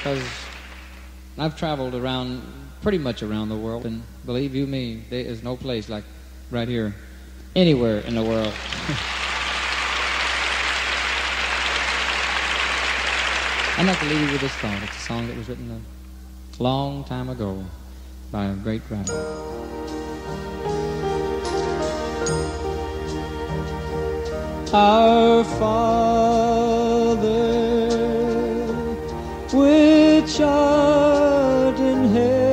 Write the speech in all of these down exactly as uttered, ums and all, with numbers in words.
because I've traveled around, pretty much around the world, and believe you me, there is no place like right here, anywhere in the world. I'd like to leave you with this thought. It's a song that was written a long time ago by a great writer. Our Father, which art in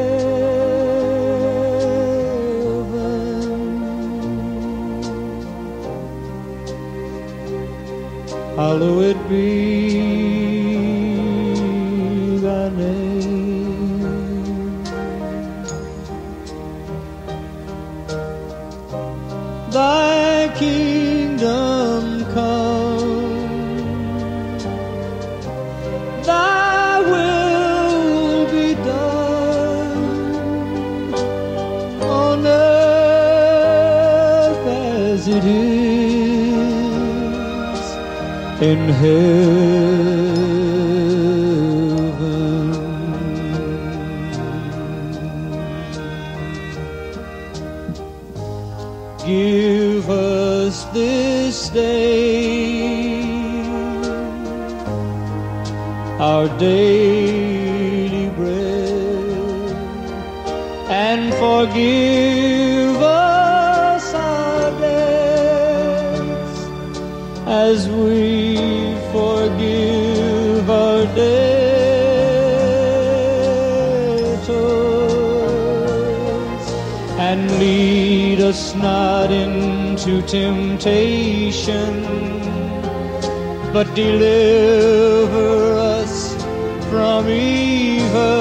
heaven, hallowed be thy name. Thy kingdom come, thy will be done on earth as it is in heaven. Give us this day our daily bread, and forgive us our debts as we forgive our debtors, and lead us not into temptation, but deliver us from evil.